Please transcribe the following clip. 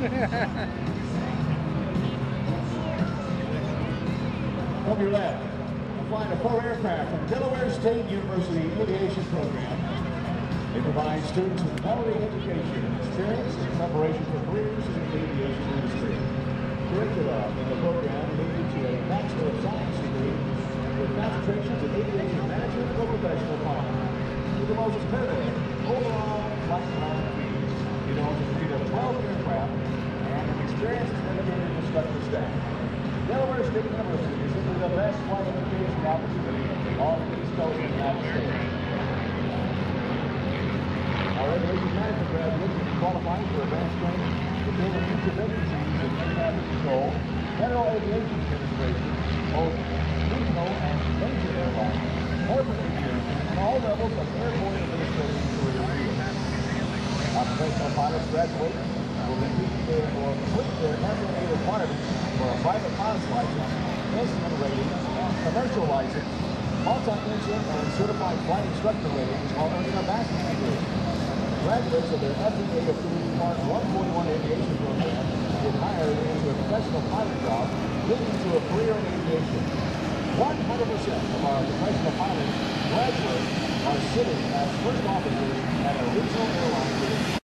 From your left, I'm flying a 4 aircraft from Delaware State University Aviation Program. They provide students with quality education, experience, and preparation for careers in the aviation industry. Curricula in the program lead to a Bachelor of Science degree with concentrations in aviation management or professional flying. With the most competitive overall flight time fees, you know, to complete a 12 aircraft and an experienced dedicated instructor staff. Delaware State University is simply the best flight education opportunity on the East Coast of the United States. Our aviation management graduates will be qualified for advanced training to fill the future vacancies in air traffic control, general aviation administration, both regional and major airlines, corporate aviation, and all levels of airport administration career fields. Our professional pilots graduate will complete their FAA requirements for a private pilot's license, instrument rating, commercial license, multi-engine and certified flight instructor ratings while earning a bachelor's degree. Graduates of their FAA-approved Part 141 aviation program get hired into a professional pilot job, leading to a career in aviation. 100% of our professional pilots graduate are sitting as first officers at a regional airline.